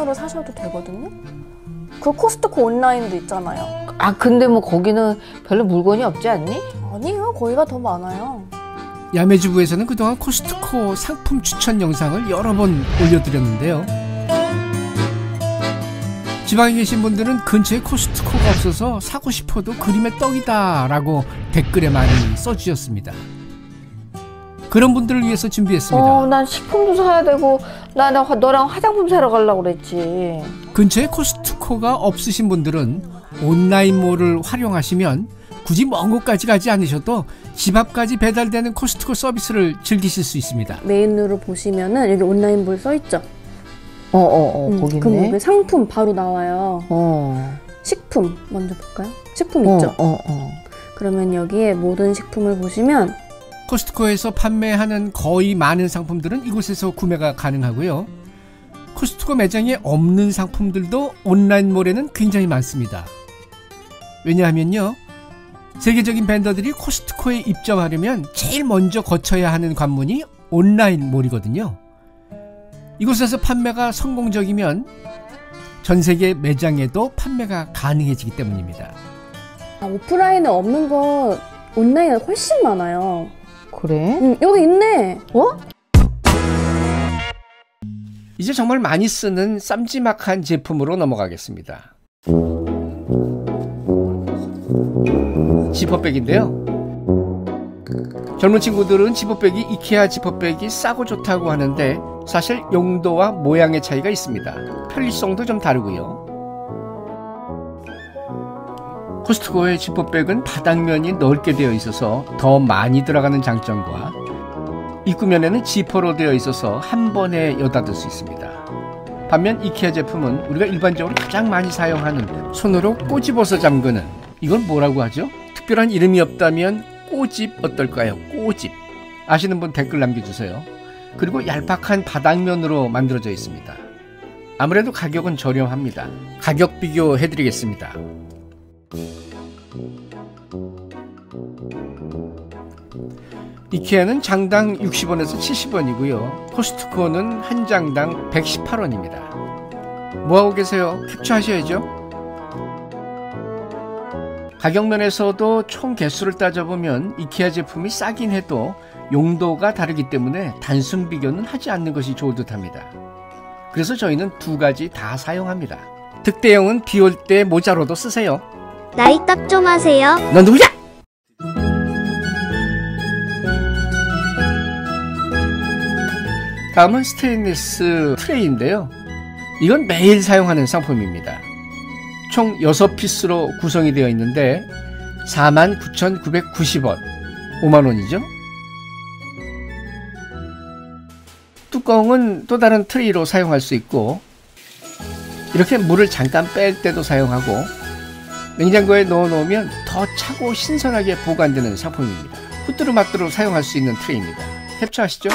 온라인으로 사셔도 되거든요. 그 코스트코 온라인도 있잖아요. 아 근데 뭐 거기는 별로 물건이 없지 않니? 아니요, 거기가 더 많아요. 야매주부에서는 그동안 코스트코 상품 추천 영상을 여러 번 올려드렸는데요. 지방에 계신 분들은 근처에 코스트코가 없어서 사고 싶어도 그림의 떡이다 라고 댓글에 많이 써주셨습니다. 그런 분들을 위해서 준비했습니다. 난 식품도 사야 되고 나 너랑 화장품 사러 가려고 그랬지. 근처에 코스트코가 없으신 분들은 온라인몰을 활용하시면 굳이 먼 곳까지 가지 않으셔도 집 앞까지 배달되는 코스트코 서비스를 즐기실 수 있습니다. 메인으로 보시면은 여기 온라인몰 써있죠? 거기 있네. 그럼 상품 바로 나와요. 식품 먼저 볼까요? 식품 있죠? 그러면 여기에 모든 식품을 보시면 코스트코에서 판매하는 거의 많은 상품들은 이곳에서 구매가 가능하고요. 코스트코 매장에 없는 상품들도 온라인몰에는 굉장히 많습니다. 왜냐하면요, 세계적인 밴더들이 코스트코에 입점하려면 제일 먼저 거쳐야 하는 관문이 온라인몰이거든요. 이곳에서 판매가 성공적이면 전 세계 매장에도 판매가 가능해지기 때문입니다. 오프라인에 없는 거 온라인에 훨씬 많아요. 그래? 여기 있네. 이제 정말 많이 쓰는 쌈지막한 제품으로 넘어가겠습니다. 지퍼백인데요. 젊은 친구들은 지퍼백이 이케아 지퍼백이 싸고 좋다고 하는데 사실 용도와 모양의 차이가 있습니다. 편리성도 좀 다르고요. 코스트코의 지퍼백은 바닥면이 넓게 되어 있어서 더 많이 들어가는 장점과 입구면에는 지퍼로 되어 있어서 한 번에 여닫을 수 있습니다. 반면 이케아 제품은 우리가 일반적으로 가장 많이 사용하는 손으로 꼬집어서 잠그는, 이건 뭐라고 하죠? 특별한 이름이 없다면 꼬집 어떨까요? 꼬집. 아시는 분 댓글 남겨주세요. 그리고 얄팍한 바닥면으로 만들어져 있습니다. 아무래도 가격은 저렴합니다. 가격 비교해드리겠습니다. 이케아는 장당 60원에서 70원이고요. 코스트코는 한 장당 118원입니다. 뭐하고 계세요? 캡처하셔야죠. 가격면에서도 총 개수를 따져보면 이케아 제품이 싸긴 해도 용도가 다르기 때문에 단순 비교는 하지 않는 것이 좋을 듯합니다. 그래서 저희는 두 가지 다 사용합니다. 득대용은 비 올 때 모자로도 쓰세요. 나이값 좀 하세요. 넌 누구야? 다음은 스테인리스 트레이인데요. 이건 매일 사용하는 상품입니다. 총 6피스로 구성이 되어 있는데 49,990원, 5만원이죠. 뚜껑은 또 다른 트레이로 사용할 수 있고, 이렇게 물을 잠깐 뺄 때도 사용하고 냉장고에 넣어놓으면 더 차고 신선하게 보관되는 상품입니다. 후뚜루마뚜루 사용할 수 있는 트레이입니다. 캡처하시죠.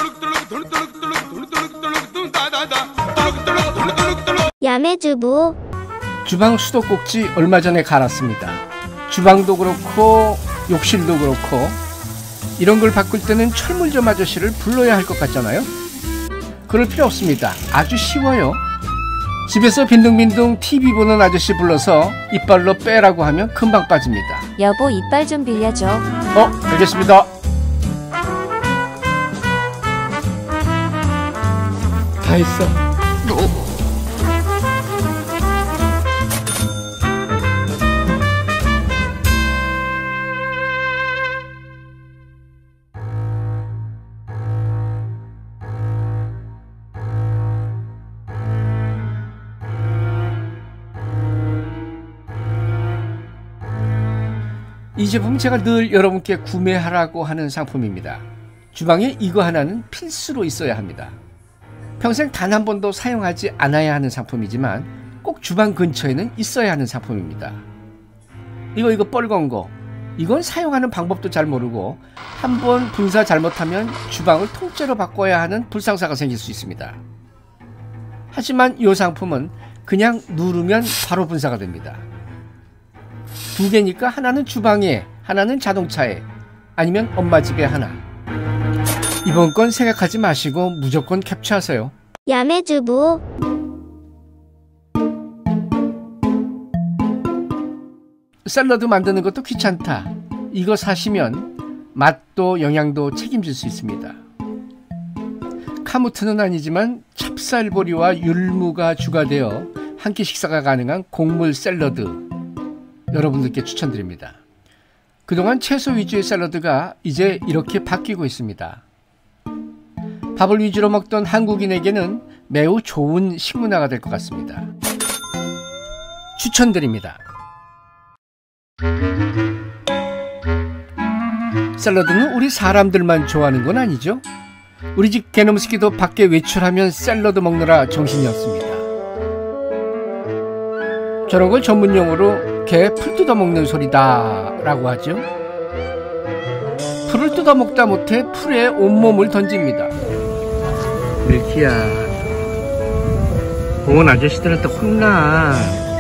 야매주부. 주방 수도꼭지 얼마 전에 갈았습니다. 주방도 그렇고 욕실도 그렇고 이런 걸 바꿀 때는 철물점 아저씨를 불러야 할 것 같잖아요. 그럴 필요 없습니다. 아주 쉬워요. 집에서 빈둥빈둥 TV 보는 아저씨 불러서 이빨로 빼라고 하면 금방 빠집니다. 여보, 이빨 좀 빌려줘. 알겠습니다. 다 했어. 이 제품은 제가 늘 여러분께 구매하라고 하는 상품입니다. 주방에 이거 하나는 필수로 있어야 합니다. 평생 단 한 번도 사용하지 않아야 하는 상품이지만 꼭 주방 근처에는 있어야 하는 상품입니다. 이거 뻘건 거, 이건 사용하는 방법도 잘 모르고 한번 분사 잘못하면 주방을 통째로 바꿔야 하는 불상사가 생길 수 있습니다. 하지만 이 상품은 그냥 누르면 바로 분사가 됩니다. 두 개니까 하나는 주방에, 하나는 자동차에, 아니면 엄마 집에 하나. 이번 건 생각하지 마시고 무조건 캡처하세요. 야매주부. 샐러드 만드는 것도 귀찮다. 이거 사시면 맛도 영양도 책임질 수 있습니다. 카무트는 아니지만 찹쌀보리와 율무가 추가되어 한 끼 식사가 가능한 곡물 샐러드 여러분들께 추천드립니다. 그동안 채소 위주의 샐러드가 이제 이렇게 바뀌고 있습니다. 밥을 위주로 먹던 한국인에게는 매우 좋은 식문화가 될 것 같습니다. 추천드립니다. 샐러드는 우리 사람들만 좋아하는 건 아니죠? 우리 집 개놈새끼도 밖에 외출하면 샐러드 먹느라 정신이 없습니다. 저런 걸 전문용어로 개 풀 뜯어먹는 소리다 라고 하죠. 풀을 뜯어먹다 못해 풀에 온몸을 던집니다. 밀키야, 공원 아저씨들한테 혼나.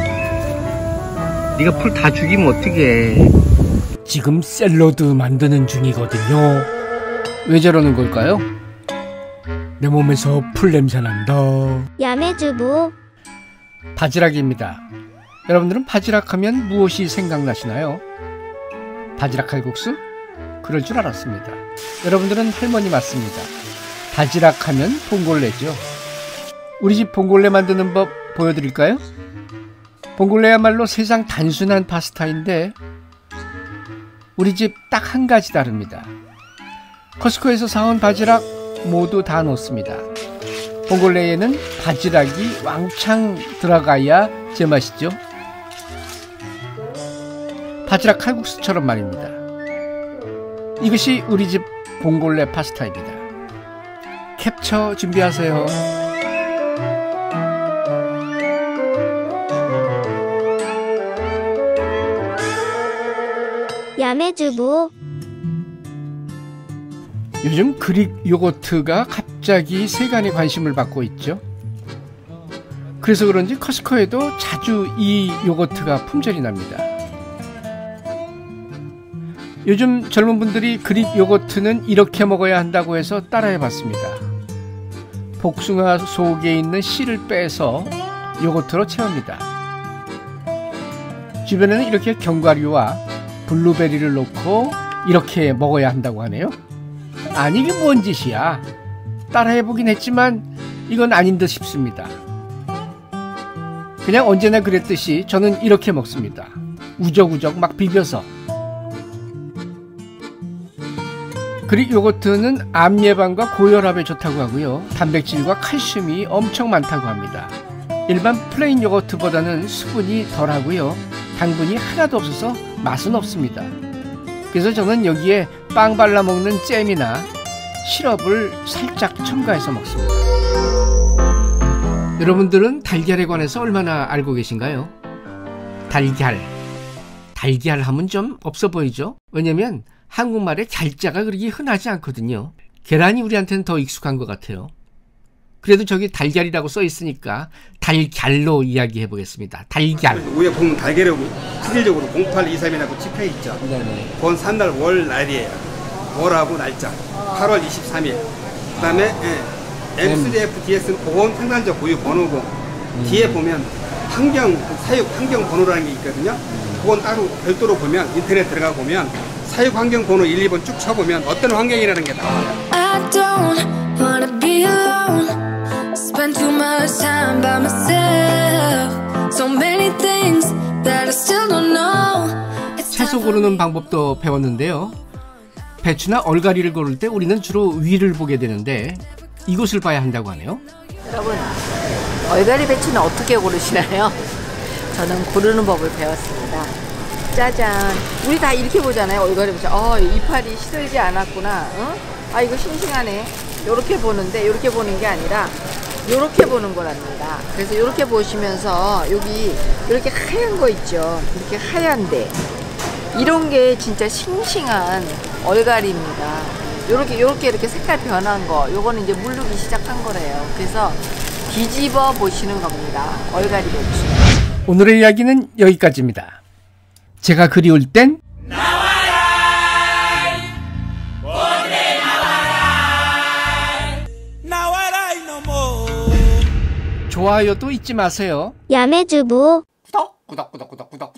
네가 풀 다 죽이면 어떡해. 지금 샐러드 만드는 중이거든요. 왜 저러는 걸까요? 내 몸에서 풀 냄새 난다. 야매주부. 바지락입니다. 여러분들은 바지락 하면 무엇이 생각나시나요? 바지락 칼국수? 그럴 줄 알았습니다. 여러분들은 할머니 맞습니다. 바지락 하면 봉골레죠. 우리 집 봉골레 만드는 법 보여드릴까요? 봉골레야말로 세상 단순한 파스타인데 우리 집 딱 한 가지 다릅니다. 코스코에서 사온 바지락 모두 다 넣습니다. 봉골레에는 바지락이 왕창 들어가야 제맛이죠. 바지락 칼국수처럼 말입니다. 이것이 우리 집 봉골레 파스타입니다. 캡처 준비하세요. 야매주부. 요즘 그릭 요거트가 갑자기 세간의 관심을 받고 있죠. 그래서 그런지 커스코에도 자주 이 요거트가 품절이 납니다. 요즘 젊은 분들이 그릭 요거트는 이렇게 먹어야 한다고 해서 따라해봤습니다. 복숭아 속에 있는 씨를 빼서 요거트로 채웁니다. 주변에는 이렇게 견과류와 블루베리를 넣고 이렇게 먹어야 한다고 하네요. 아니 이게 뭔 짓이야. 따라해보긴 했지만 이건 아닌 듯 싶습니다. 그냥 언제나 그랬듯이 저는 이렇게 먹습니다. 우적우적 막 비벼서. 그릭 요거트는 암 예방과 고혈압에 좋다고 하고요. 단백질과 칼슘이 엄청 많다고 합니다. 일반 플레인 요거트보다는 수분이 덜하고요. 당분이 하나도 없어서 맛은 없습니다. 그래서 저는 여기에 빵 발라 먹는 잼이나 시럽을 살짝 첨가해서 먹습니다. 여러분들은 달걀에 관해서 얼마나 알고 계신가요? 달걀 하면 좀 없어 보이죠? 왜냐면 한국말에 걀자가 그렇게 흔하지 않거든요. 계란이 우리한테는 더 익숙한 것 같아요. 그래도 저기 달걀이라고 써 있으니까 달걀로 이야기해 보겠습니다. 달걀. 위에 보면 달걀이라고 실질적으로 0823이라고 찍혀 있죠. 네네. 그건 산날 월 날이에요. 월하고 날짜. 8월 23일. 그다음에 M3FDS는 보건 생산자 고유 번호고 뒤에 보면 사육 환경 번호라는 게 있거든요. 그건 따로 별도로 보면 인터넷 들어가 보면 사육 환경 번호 1, 2번 쭉 쳐보면 어떤 환경이라는 게 나와요. I don't wanna be alone. Spend too much time by myself. So many things that I still don't know. 채소 고르는 방법도 배웠는데요. 배추나 얼갈이를 고를 때 우리는 주로 위를 보게 되는데 이곳을 봐야 한다고 하네요. 여러분, 얼갈이 배추는 어떻게 고르시나요? 저는 고르는 법을 배웠습니다. 짜잔. 우리 다 이렇게 보잖아요. 얼갈이 배추. 이파리 시들지 않았구나. 아, 이거 싱싱하네. 요렇게 보는데, 요렇게 보는 게 아니라 요렇게 보는 거랍니다. 그래서 요렇게 보시면서 여기 이렇게 하얀 거 있죠. 이렇게 하얀데 이런 게 진짜 싱싱한 얼갈이입니다. 요렇게 이렇게 색깔 변한 거, 요거는 이제 물르기 시작한 거래요. 그래서 뒤집어 보시는 겁니다. 얼갈이 배추. 오늘의 이야기는 여기까지입니다. 제가 그리울 땐 좋아요도 잊지 마세요. 야매주부. 구독.